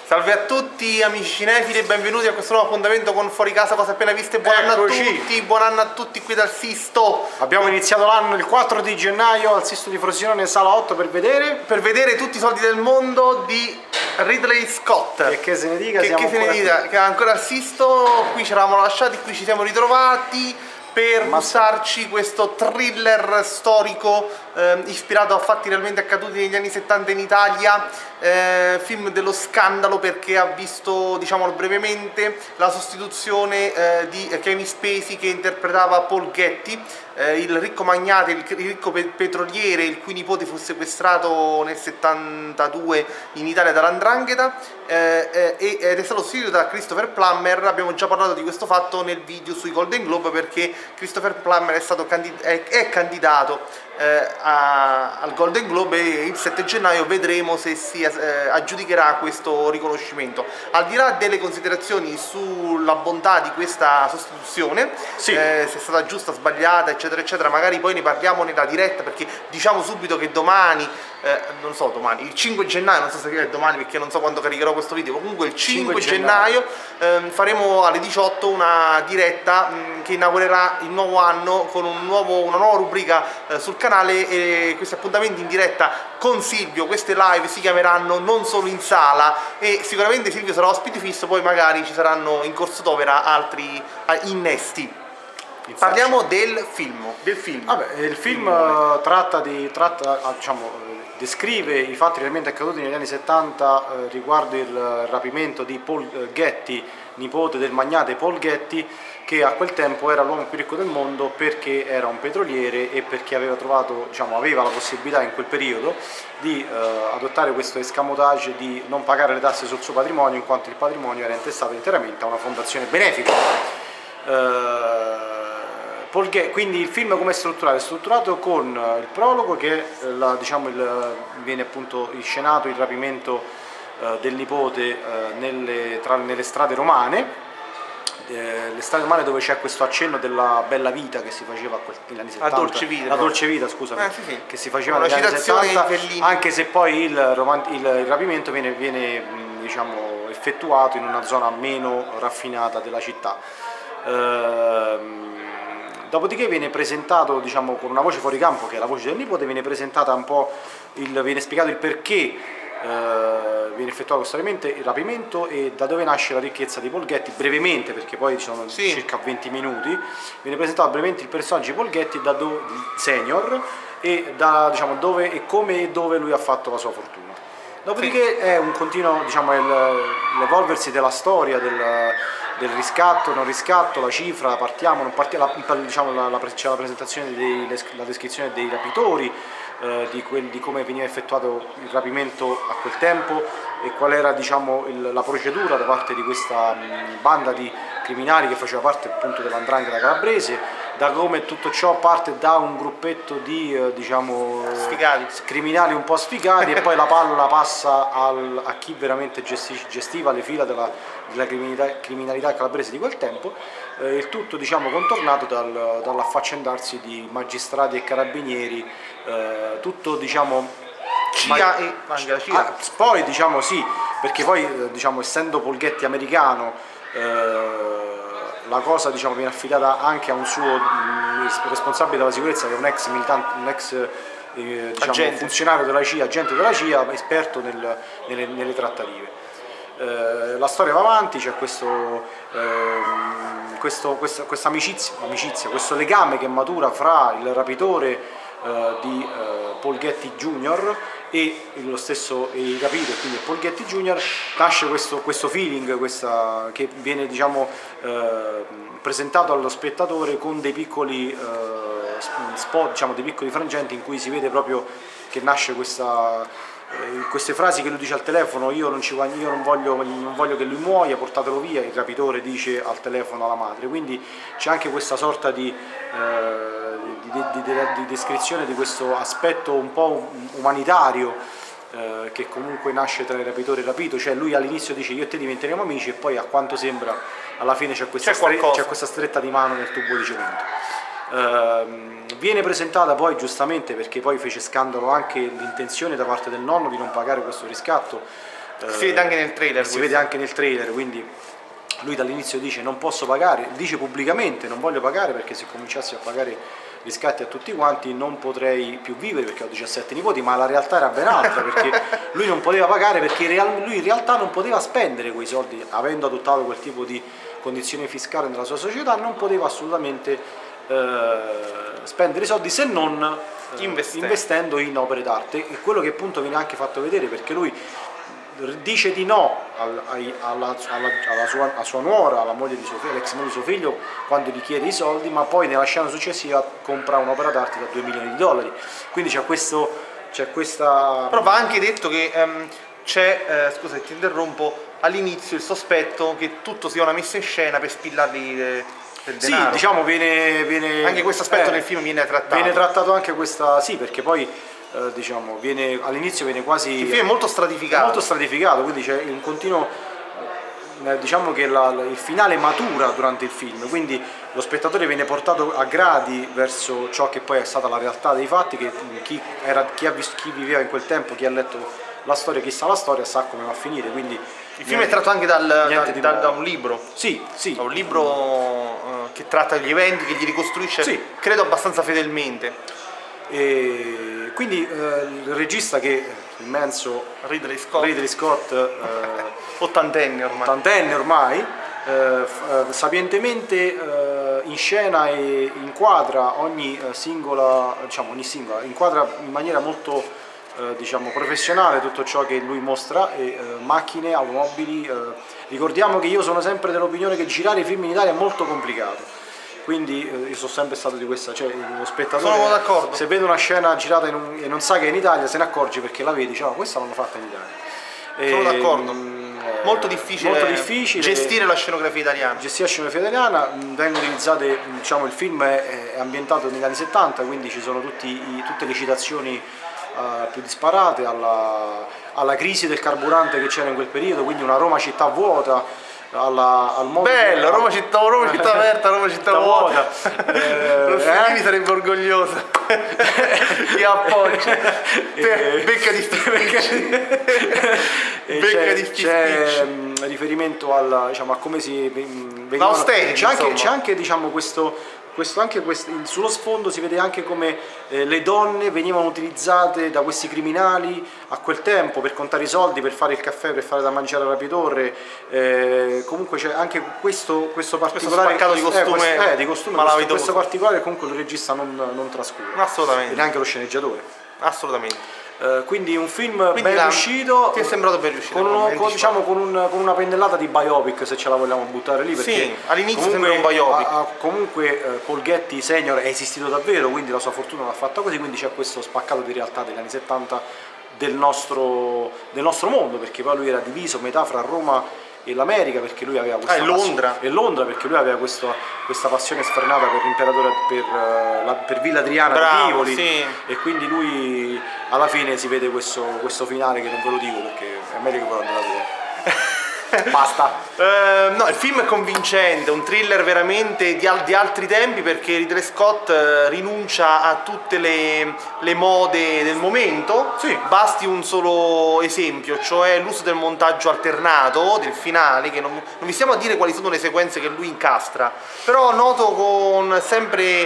Salve a tutti amici cinefili e benvenuti a questo nuovo appuntamento con Fuori Casa Cose Appena Viste. Buon anno a tutti, buon anno a tutti qui dal Sisto. Abbiamo iniziato l'anno il 4 di gennaio al Sisto di Frosinone, sala 8, per vedere tutti i soldi del mondo di Ridley Scott. E che se ne dica, che se ne dica, che ancora al Sisto, qui ci eravamo lasciati, qui ci siamo ritrovati per mostrarci questo thriller storico ispirato a fatti realmente accaduti negli anni 70 in Italia, film dello scandalo perché ha visto, diciamolo brevemente, la sostituzione di Kevin Spacey che interpretava Paul Getty, il ricco magnate, il ricco petroliere il cui nipote fu sequestrato nel 72 in Italia dall''ndrangheta, ed è stato sostituito da Christopher Plummer. Abbiamo già parlato di questo fatto nel video sui Golden Globe perché Christopher Plummer è candidato al Golden Globe e il 7 gennaio vedremo se si aggiudicherà questo riconoscimento. Al di là delle considerazioni sulla bontà di questa sostituzione, se è stata giusta, sbagliata, eccetera eccetera, magari poi ne parliamo nella diretta, perché diciamo subito che domani, non so, domani, il 5 gennaio, non so se è domani perché non so quando caricherò questo video, comunque il 5 gennaio faremo alle 18 una diretta che inaugurerà il nuovo anno con una nuova rubrica sul canale, e questi appuntamenti in diretta con Silvio, queste live si chiameranno Non Solo in Sala, e sicuramente Silvio sarà ospite fisso, poi magari ci saranno in corso d'opera altri innesti. Parliamo del film. Vabbè, il film descrive i fatti realmente accaduti negli anni 70 riguardo il rapimento di Paul Getty, nipote del magnate Paul Getty, che a quel tempo era l'uomo più ricco del mondo perché era un petroliere e perché aveva la possibilità in quel periodo di adottare questo escamotage di non pagare le tasse sul suo patrimonio, in quanto il patrimonio era intestato interamente a una fondazione benefica. Quindi il film come è strutturato? È strutturato con il prologo che viene appunto inscenato il rapimento del nipote nelle strade romane, le strade romane dove c'è questo accenno della bella vita che si faceva negli anni 70, la dolce vita, scusami, sì. che si faceva negli anni 70, anche se poi il rapimento viene effettuato in una zona meno raffinata della città. Dopodiché viene presentato, con una voce fuori campo, che è la voce del nipote, viene presentata viene spiegato il perché viene effettuato questo rapimento e da dove nasce la ricchezza di Paul Getty, brevemente, perché poi ci sono circa 20 minuti, viene presentato brevemente il personaggio di Paul Getty senior, e dove e come e dove lui ha fatto la sua fortuna. Dopodiché è un continuo, l'evolversi della storia del riscatto, non riscatto, la cifra, partiamo, non partiamo, c'è la presentazione, la descrizione dei rapitori, di come veniva effettuato il rapimento a quel tempo e qual era la procedura da parte di questa banda di criminali che faceva parte appunto dell''ndrangheta calabrese, da come tutto ciò parte da un gruppetto di criminali un po' sfigati e poi la palla passa a chi veramente gestiva le fila della criminalità calabrese di quel tempo, il tutto contornato dall'affaccendarsi di magistrati e carabinieri, tutto CIA e anche la CIA. Poi sì, perché poi essendo Paul Getty americano, la cosa viene affidata anche a un suo responsabile della sicurezza che è un ex militante, funzionario della CIA, agente della CIA, esperto nelle trattative. La storia va avanti, c'è questa amicizia, questo legame che matura fra il rapitore di Paul Getty Jr. e il rapito, e quindi Paul Getty Jr. nasce questo feeling, che viene presentato allo spettatore con dei piccoli spot, dei piccoli frangenti in cui si vede proprio che nasce queste frasi che lui dice al telefono: io non voglio che lui muoia, portatelo via, il rapitore dice al telefono alla madre. Quindi c'è anche questa sorta di descrizione di questo aspetto un po' umanitario che comunque nasce tra il rapitore e il rapito, cioè lui all'inizio dice io e te diventeremo amici e poi a quanto sembra alla fine c'è questa stretta di mano nel tubo di cemento. Viene presentata poi giustamente, perché poi fece scandalo anche l'intenzione da parte del nonno di non pagare questo riscatto, Si vede anche nel trailer. Si vede anche nel trailer, quindi lui dall'inizio dice non posso pagare, dice pubblicamente non voglio pagare perché se cominciassi a pagare riscatti a tutti quanti non potrei più vivere perché ho 17 nipoti, ma la realtà era ben altra perché lui non poteva pagare perché lui in realtà non poteva spendere quei soldi, avendo adottato quel tipo di condizione fiscale nella sua società, non poteva assolutamente spendere i soldi se non investendo in opere d'arte, e quello che appunto viene anche fatto vedere perché lui dice di no a sua nuora, alla moglie di suo figlio, l'ex moglie di suo figlio, quando gli chiede i soldi, ma poi nella scena successiva compra un'opera d'arte da $2 milioni. Quindi c'è questa... Però va anche detto che c'è, scusa ti interrompo, all'inizio il sospetto che tutto sia una messa in scena per spillarli del denaro. Sì, diciamo viene anche questo aspetto nel film viene trattato. Viene trattato anche questa, sì, perché poi diciamo all'inizio viene quasi... Il film è molto stratificato. Molto stratificato, quindi c'è un continuo... diciamo che il finale matura durante il film, quindi lo spettatore viene portato a gradi verso ciò che poi è stata la realtà dei fatti, che chi viveva in quel tempo, chi ha letto la storia, chi sa la storia, sa come va a finire. Quindi il film è tratto anche da un libro. Sì, sì. Da un libro che tratta gli eventi, che li ricostruisce, sì, credo abbastanza fedelmente. E quindi il regista, che immenso Ridley Scott ottantenne ormai, sapientemente inscena e inquadra ogni singola, inquadra in maniera molto diciamo professionale tutto ciò che lui mostra, e macchine, automobili. Ricordiamo che io sono sempre dell'opinione che girare i film in Italia è molto complicato. Quindi io sono sempre stato di questa, cioè lo spettatore se vede una scena girata e non sa che è in Italia, se ne accorge perché la vede, dice oh, questa l'hanno fatta in Italia. Sono d'accordo. Molto difficile gestire la scenografia italiana. Gestire la scenografia italiana, vengono utilizzate, diciamo, il film è ambientato negli anni 70, quindi ci sono tutte le citazioni più disparate alla crisi del carburante che c'era in quel periodo, quindi una Roma città vuota. Al modo bello, Roma città aperta, Roma città vuota. Rossellini sarebbe orgoglioso. Io appoggio. Becca di c'è riferimento diciamo, a come si venivano. C'è anche diciamo sullo sfondo si vede anche come le donne venivano utilizzate da questi criminali a quel tempo per contare i soldi, per fare il caffè, per fare da mangiare alla Rapitore. Comunque c'è anche questo particolare spaccato di costume, questo particolare comunque il regista non trascura. Assolutamente. E neanche lo sceneggiatore. Assolutamente. Quindi un film ben riuscito. Ti è sembrato ben riuscito? Con una pennellata di biopic, se ce la vogliamo buttare lì, perché sì, all'inizio sembra un biopic. Comunque Paul Getty senior è esistito davvero, quindi la sua fortuna l'ha fatta così, quindi c'è questo spaccato di realtà degli anni 70 del nostro mondo, perché poi lui era diviso metà fra Roma e l'America, perché lui aveva questa e Londra, perché lui aveva questa passione sfrenata per l'imperatore, per Villa Adriana di Tivoli, sì. E quindi lui alla fine si vede questo finale che non ve lo dico perché è meglio che voi andate a vedere. Basta. No, il film è convincente, un thriller veramente di altri tempi, perché Ridley Scott rinuncia a tutte le mode del momento. Sì. Basti un solo esempio, cioè l'uso del montaggio alternato del finale, che non vi stiamo a dire quali sono le sequenze che lui incastra, però noto sempre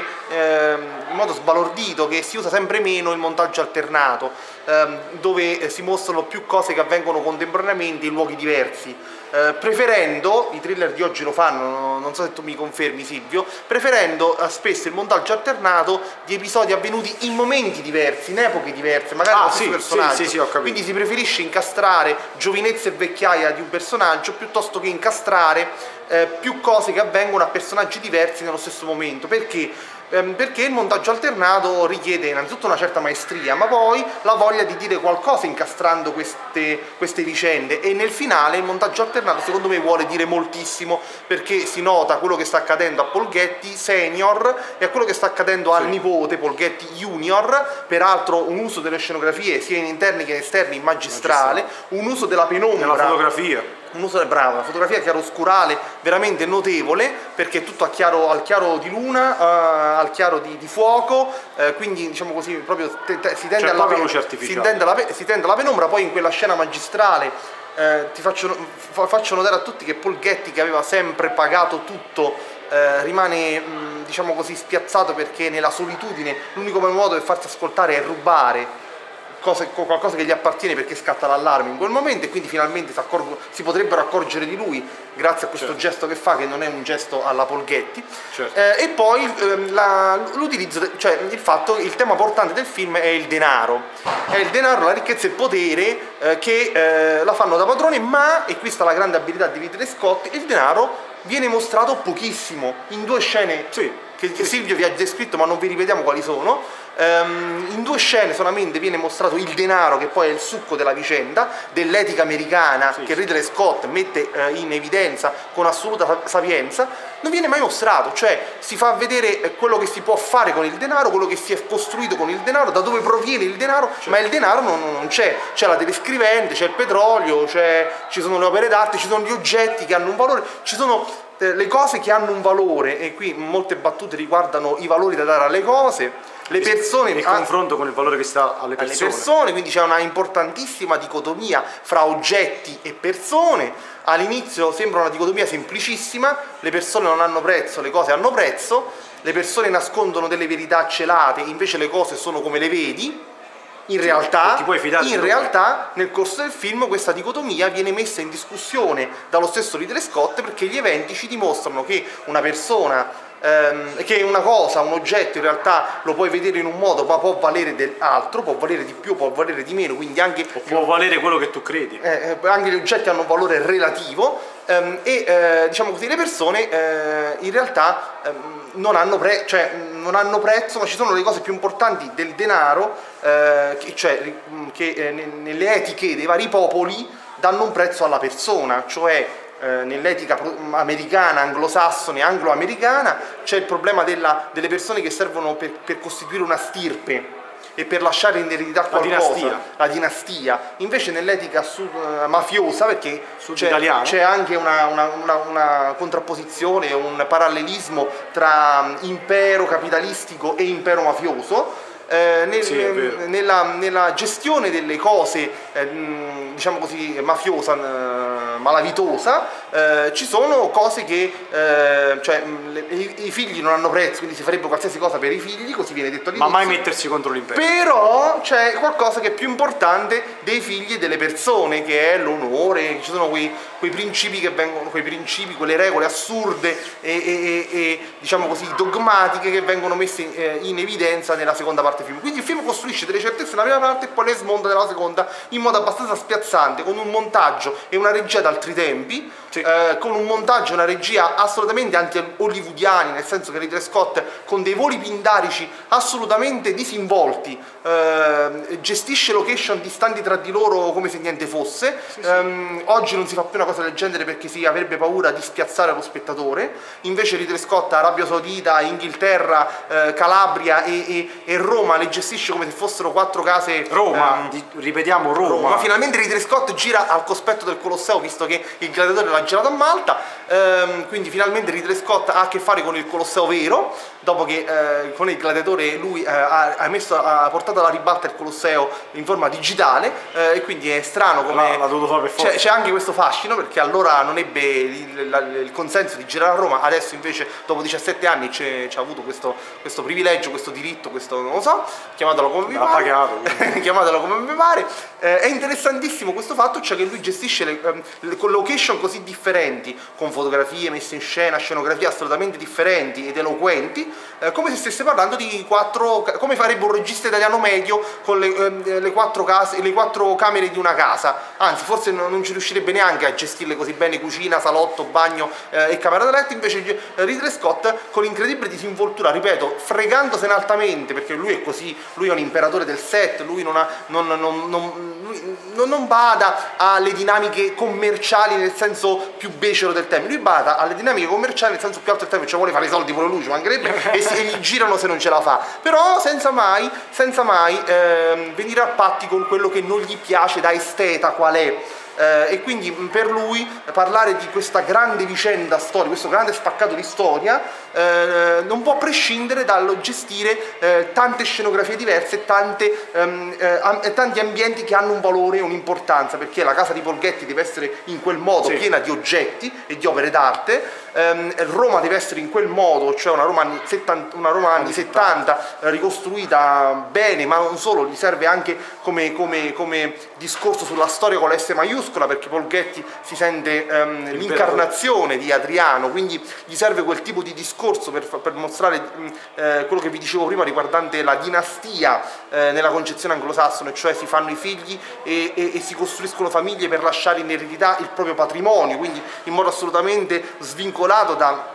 in modo sbalordito che si usa sempre meno il montaggio alternato, dove si mostrano più cose che avvengono contemporaneamente in luoghi diversi. Preferendo, i thriller di oggi lo fanno, non so se tu mi confermi Silvio, preferendo spesso il montaggio alternato di episodi avvenuti in momenti diversi, in epoche diverse, magari lo stesso personaggio. Sì, ho capito. Quindi si preferisce incastrare giovinezza e vecchiaia di un personaggio piuttosto che incastrare più cose che avvengono a personaggi diversi nello stesso momento. Perché il montaggio alternato richiede innanzitutto una certa maestria, ma poi la voglia di dire qualcosa incastrando queste vicende, e nel finale il montaggio alternato secondo me vuole dire moltissimo, perché si nota quello che sta accadendo a Paul Getty senior e a quello che sta accadendo al nipote Paul Getty junior, peraltro un uso delle scenografie sia in interni che in esterni magistrale, un uso della penombra, della fotografia. Un uso una fotografia chiaroscurale veramente notevole, perché è tutto al chiaro di luna, al chiaro di fuoco, quindi diciamo così proprio si tende alla penombra, poi in quella scena magistrale faccio notare a tutti che Paul Getty, che aveva sempre pagato tutto, rimane diciamo così spiazzato, perché nella solitudine l'unico modo per farsi ascoltare è rubare qualcosa che gli appartiene, perché scatta l'allarme in quel momento, e quindi finalmente si potrebbero accorgere di lui grazie a questo gesto che fa, che non è un gesto alla Paul Getty. E poi l'utilizzo, cioè il tema portante del film è il denaro, la ricchezza e il potere, che la fanno da padrone, ma, e questa è la grande abilità di Ridley Scott, il denaro viene mostrato pochissimo, in 2 scene che Silvio vi ha descritto, ma non vi ripetiamo quali sono. In 2 scene solamente viene mostrato il denaro, che poi è il succo della vicenda, dell'etica americana che Ridley Scott mette in evidenza con assoluta sapienza. Non viene mai mostrato, cioè si fa vedere quello che si può fare con il denaro, quello che si è costruito con il denaro, da dove proviene il denaro, ma il denaro non c'è. C'è la telescrivente, c'è il petrolio, ci sono le opere d'arte, ci sono gli oggetti che hanno un valore, ci sono le cose che hanno un valore, e qui molte battute riguardano i valori da dare alle cose, le persone, il confronto con il valore che sta alle persone. Quindi c'è una importantissima dicotomia fra oggetti e persone. All'inizio sembra una dicotomia semplicissima: le persone non hanno prezzo, le cose hanno prezzo, le persone nascondono delle verità celate, invece le cose sono come le vedi. In realtà nel corso del film questa dicotomia viene messa in discussione dallo stesso Ridley Scott, perché gli eventi ci dimostrano che una persona, che una cosa, un oggetto, in realtà lo puoi vedere in un modo, ma può valere dell'altro, può valere di più, può valere di meno, quindi anche può valere quello che tu credi. Anche gli oggetti hanno un valore relativo, diciamo così, le persone in realtà non hanno prezzo, ma ci sono le cose più importanti del denaro, che nelle etiche dei vari popoli danno un prezzo alla persona, cioè nell'etica americana, anglosassone, anglo-americana, c'è il problema delle persone che servono per costituire una stirpe e per lasciare in eredità qualcosa, la dinastia. Invece nell'etica mafiosa, perché c'è anche una contrapposizione, un parallelismo tra impero capitalistico e impero mafioso, nella gestione delle cose, diciamo così, mafiosa, malavitosa, ci sono cose che i figli non hanno prezzo, quindi si farebbe qualsiasi cosa per i figli, così viene detto all'inizio, ma mai mettersi contro l'impero. Però c'è qualcosa che è più importante dei figli e delle persone, che è l'onore. Ci sono quei principi che vengono, quelle regole assurde e diciamo così dogmatiche, che vengono messe in evidenza nella seconda parte del film. Quindi il film costruisce delle certezze nella prima parte e poi le smonta nella seconda in modo abbastanza spiazzante, con un montaggio e una regia d'altri tempi, con un montaggio e una regia assolutamente anti-hollywoodiani, nel senso che Ridley Scott, con dei voli pindarici assolutamente disinvolti, gestisce location distanti tra di loro come se niente fosse. Oggi non si fa più una cosa del genere, perché si avrebbe paura di spiazzare lo spettatore. Invece Ridley Scott, Arabia Saudita, Inghilterra, Calabria e Roma le gestisce come se fossero 4 case. Ripetiamo Roma. Ma finalmente Ridley Scott gira al cospetto del Colosseo, visto che il Gladiatore l'ha girato a Malta, quindi finalmente Ridley Scott ha a che fare con il Colosseo vero, dopo che con il Gladiatore lui ha portato alla ribalta il Colosseo in forma digitale, e quindi è strano come l'ha dovuto fare per forza. C'è anche questo fascino, perché allora non ebbe il consenso di girare a Roma, adesso invece dopo 17 anni c'ha avuto questo privilegio, questo diritto, questo non lo so, chiamatelo come vi pare. Chiamatelo come vi pare. È interessantissimo questo fatto, cioè che lui gestisce le location così differenti, con fotografie messe in scena, scenografie assolutamente differenti ed eloquenti, come se stesse parlando di come farebbe un regista italiano medio con le 4 camere di una casa. Anzi, forse non ci riuscirebbe neanche a gestirle così bene: cucina, salotto, bagno e camera da letto. Invece Ridley Scott, con l'incredibile disinvoltura, ripeto, fregandosene altamente, perché lui è così, lui è un imperatore del set, lui non bada alle dinamiche commerciali nel senso più becero del termine, lui bada alle dinamiche commerciali nel senso più alto del termine, cioè vuole fare i soldi pure lui, ci mancherebbe, e gli girano se non ce la fa, però senza mai venire a patti con quello che non gli piace da esteta qual è. e quindi per lui parlare di questa grande vicenda storica, questo grande spaccato di storia, non può prescindere dal gestire tante scenografie diverse, tanti ambienti che hanno un valore e un'importanza, perché la casa di Polghetti deve essere in quel modo, sì, piena di oggetti e di opere d'arte. Roma deve essere in quel modo, cioè una Roma anni 70 ricostruita bene, ma non solo, gli serve anche come discorso sulla storia con la S maiuscola, perché Polghetti si sente l'incarnazione di Adriano, quindi gli serve quel tipo di discorso per mostrare quello che vi dicevo prima riguardante la dinastia nella concezione anglosassone, cioè si fanno i figli e si costruiscono famiglie per lasciare in eredità il proprio patrimonio, quindi in modo assolutamente svincolato da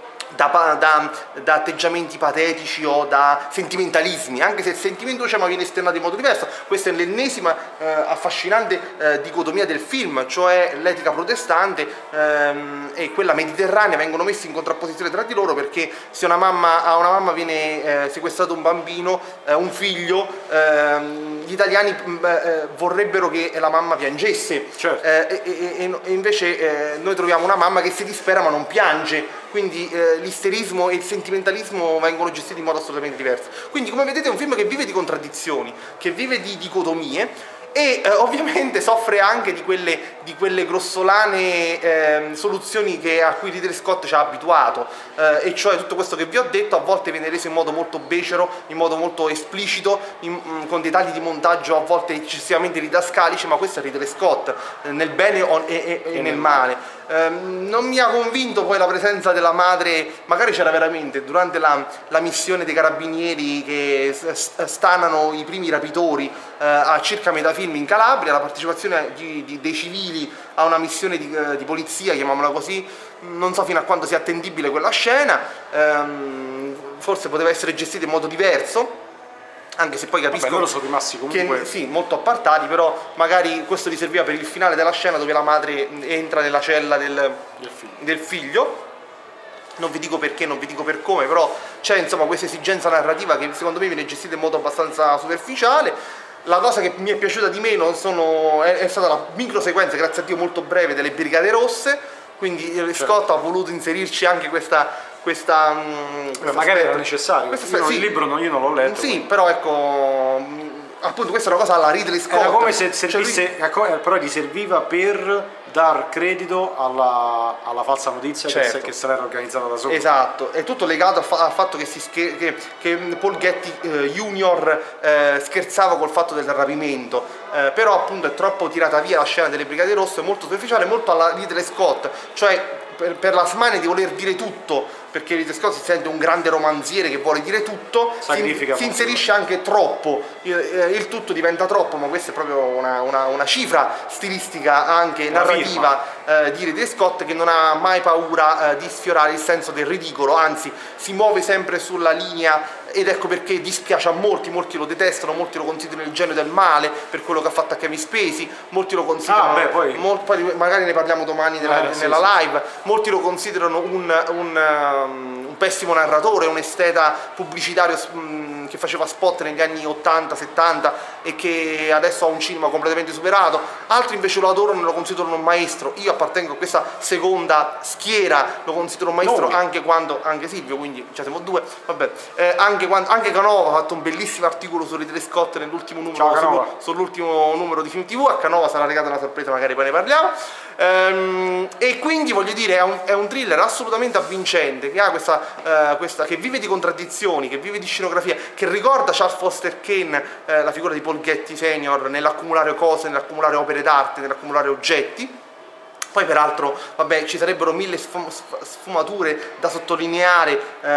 atteggiamenti patetici o da sentimentalismi, anche se il sentimento ma viene esternato in modo diverso. Questa è l'ennesima affascinante dicotomia del film, cioè l'etica protestante e quella mediterranea vengono messi in contrapposizione tra di loro, perché se a una mamma viene sequestrato un bambino, un figlio, gli italiani vorrebbero che la mamma piangesse, certo. E invece noi troviamo una mamma che si dispera ma non piange, quindi l'isterismo e il sentimentalismo vengono gestiti in modo assolutamente diverso. Quindi, come vedete, è un film che vive di contraddizioni, che vive di dicotomie e ovviamente soffre anche di quelle grossolane soluzioni a cui Ridley Scott ci ha abituato, e cioè tutto questo che vi ho detto a volte viene reso in modo molto becero, in modo molto esplicito, con dei tagli di montaggio a volte eccessivamente didascalici, ma questo è Ridley Scott, nel bene e nel male. Non mi ha convinto poi la presenza della madre, magari c'era veramente durante la missione dei carabinieri che stanano i primi rapitori a circa metà film in Calabria, la partecipazione dei civili a una missione di polizia, chiamiamola così. Non so fino a quanto sia attendibile quella scena, forse poteva essere gestita in modo diverso, anche se poi capisco. Loro sono rimasti comunque sì, molto appartati, però magari questo gli serviva per il finale della scena dove la madre entra nella cella del figlio. Non vi dico perché, non vi dico per come, però c'è insomma questa esigenza narrativa che secondo me viene gestita in modo abbastanza superficiale. La cosa che mi è piaciuta di meno è stata la micro sequenza, grazie a Dio molto breve, delle Brigate Rosse, quindi Scott ha voluto inserirci anche questa magari era necessario. Sì, il libro io non l'ho letto. Sì, quindi. Però ecco, appunto questa è una cosa alla Ridley Scott. Era come se servisse, però gli serviva per dar credito alla falsa notizia, certo, che se l'era organizzata da solo. Esatto, è tutto legato al fatto che Polghetti Junior scherzava col fatto del rapimento, però appunto è troppo tirata via la scena delle Brigate Rosse, molto superficiale, molto alla Ridley Scott, cioè per la smania di voler dire tutto, perché Ridley Scott si sente un grande romanziere che vuole dire tutto, si inserisce anche troppo, il tutto diventa troppo, ma questa è proprio una cifra stilistica anche narrativa di Ridley Scott, che non ha mai paura di sfiorare il senso del ridicolo, anzi si muove sempre sulla linea, ed ecco perché dispiace a molti lo detestano, molti lo considerano il genio del male per quello che ha fatto a Kevin Spacey, molti lo considerano, poi magari ne parliamo domani nella live, molti lo considerano un pessimo narratore, un esteta pubblicitario che faceva spot negli anni 80-70 e che adesso ha un cinema completamente superato, altri invece lo adorano e lo considerano un maestro. Io appartengo a questa seconda schiera, lo considero un maestro anche Silvio, quindi siamo due, vabbè, anche Canova ha fatto un bellissimo articolo su Ridley Scott nell'ultimo numero, sull'ultimo numero di Film TV. A Canova sarà legata una sorpresa, magari poi ne parliamo. E quindi voglio dire, è un thriller assolutamente avvincente, che ha questa che vive di contraddizioni, che vive di scenografia, che ricorda Charles Foster Kane, la figura di Polghetti Senior, nell'accumulare cose, nell'accumulare opere d'arte, nell'accumulare oggetti. Poi peraltro, vabbè, ci sarebbero mille sfumature da sottolineare,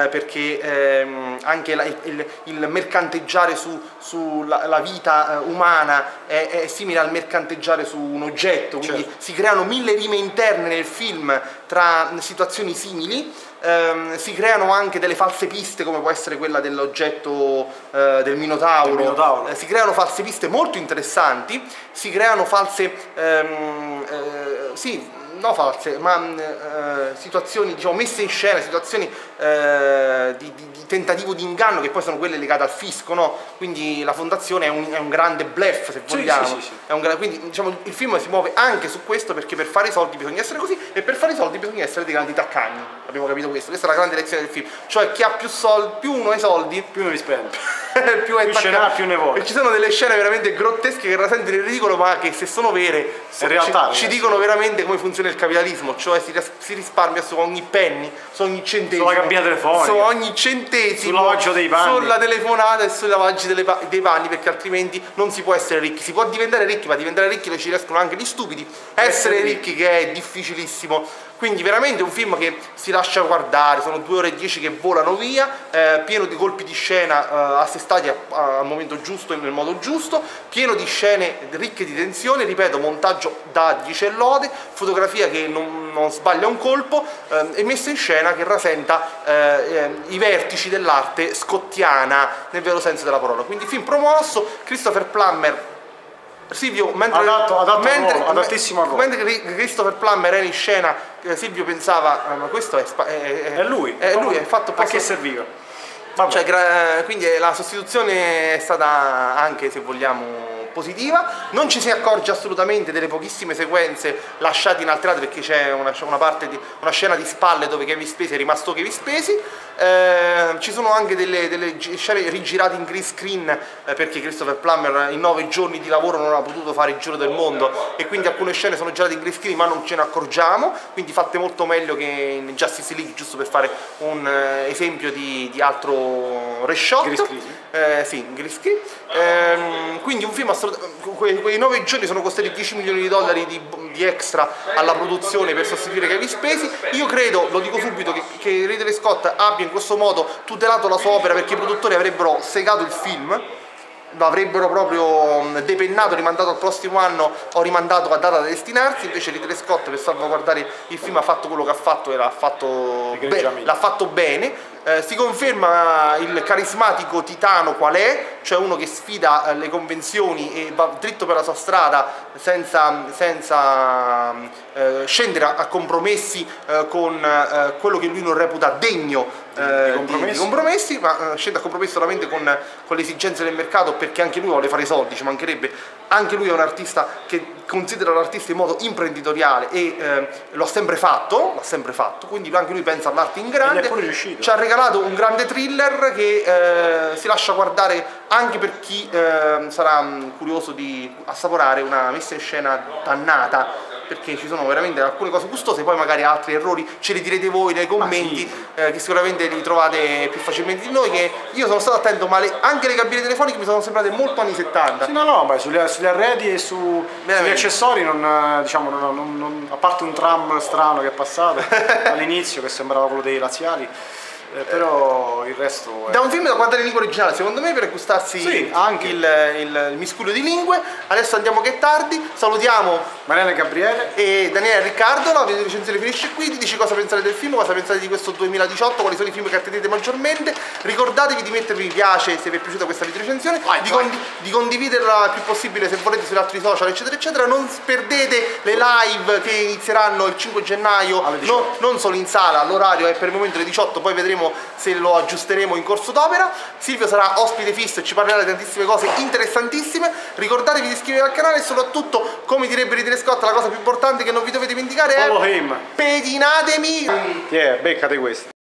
perché anche il mercanteggiare sulla vita umana è simile al mercanteggiare su un oggetto, quindi certo, si creano mille rime interne nel film tra situazioni simili. Si creano anche delle false piste, come può essere quella dell'oggetto del Minotauro. Si creano false piste molto interessanti, si creano false no false, ma situazioni, diciamo, messe in scena, situazioni di tentativo di inganno, che poi sono quelle legate al fisco, no? Quindi la fondazione è un grande bluff, se vogliamo. Sì. Quindi diciamo il film si muove anche su questo, perché per fare i soldi bisogna essere così, e per fare i soldi bisogna essere dei grandi taccagni. Abbiamo capito questo, questa è la grande lezione del film. Cioè chi ha più soldi, più uno ha i soldi, più ne spende. più è scena, più ne vuole. E ci sono delle scene veramente grottesche che rasentano il ridicolo, ma che se sono vere ci dicono veramente come funziona il capitalismo. Cioè si risparmia su ogni penny, su ogni centesimo, sulla cabina telefonica, su ogni centesimo, sul lavaggio dei panni, sulla telefonata e sui lavaggi dei panni, perché altrimenti non si può essere ricchi. Si può diventare ricchi, ma diventare ricchi lo ci riescono anche gli stupidi. Essere ricchi che è difficilissimo. Quindi veramente un film che si lascia guardare, sono 2 ore e 10 che volano via, pieno di colpi di scena assestati al momento giusto e nel modo giusto, pieno di scene ricche di tensione, ripeto, montaggio da 10 lode, fotografia che non sbaglia un colpo, e messa in scena che rasenta i vertici dell'arte scottiana nel vero senso della parola. Quindi film promosso, Christopher Plummer. Silvio, adattissimo a ruolo. Mentre Christopher Plummer era in scena, Silvio pensava, ma questo è lui, è fatto a che serviva? Cioè, quindi la sostituzione è stata anche, se vogliamo, positiva. Non ci si accorge assolutamente delle pochissime sequenze lasciate inalterate, perché c'è una scena di spalle dove Kevin Spacey è rimasto Kevin Spacey. Ci sono anche delle scene rigirate in green screen, perché Christopher Plummer in 9 giorni di lavoro non ha potuto fare il giro del mondo, e quindi alcune scene sono girate in green screen ma non ce ne accorgiamo, quindi fatte molto meglio che in Justice League, giusto per fare un esempio di altro reshoot. Green screen. Quindi un film quei 9 giorni sono costati $10 milioni di extra alla produzione per sostituire Kevin Spacey. Io credo, lo dico subito, che Ridley Scott abbia in questo modo tutelato la sua opera, perché i produttori avrebbero segato il film, lo avrebbero proprio depennato, rimandato al prossimo anno o rimandato a data da destinarsi. Invece Ridley Scott, per salvaguardare il film, ha fatto quello che ha fatto e l'ha fatto bene. Si conferma il carismatico titano qual è, cioè uno che sfida le convenzioni e va dritto per la sua strada senza scendere a compromessi con quello che lui non reputa degno di compromessi, ma scende a compromesso solamente con le esigenze del mercato, perché anche lui vuole fare soldi, ci mancherebbe. Anche lui è un artista che considera l'artista in modo imprenditoriale e lo ha sempre fatto, quindi anche lui pensa all'arte in grande. Ed è pure riuscito. Ci ha regalato un grande thriller che si lascia guardare anche per chi sarà curioso di assaporare una messa in scena dannata, perché ci sono veramente alcune cose gustose, poi magari altri errori ce li direte voi nei commenti, che sicuramente li trovate più facilmente di noi. Che io sono stato attento, ma anche le cabine telefoniche mi sono sembrate molto anni 70. Sì, no, ma sugli arredi e sugli accessori a parte un tram strano che è passato all'inizio, che sembrava quello dei laziali, però il resto da un film da guardare in lingua originale, secondo me, per gustarsi anche il miscuglio di lingue. Adesso andiamo che è tardi, salutiamo Mariana e Gabriele e Daniele e Riccardo. La video recensione finisce qui. Dici cosa pensate del film, cosa pensate di questo 2018, quali sono i film che attendete maggiormente. Ricordatevi di mettervi mi piace se vi è piaciuta questa video recensione, di condividerla il più possibile se volete sugli altri social, eccetera eccetera. Non perdete le live che inizieranno il 5 gennaio, non solo in sala, l'orario è per il momento le 18, poi vedremo se lo aggiusteremo in corso d'opera. Silvio sarà ospite fisso e ci parlerà di tantissime cose interessantissime. Ricordatevi di iscrivervi al canale e soprattutto, come direbbe Ridley Scott, la cosa più importante che non vi dovete dimenticare è pedinatemi. beccate questo.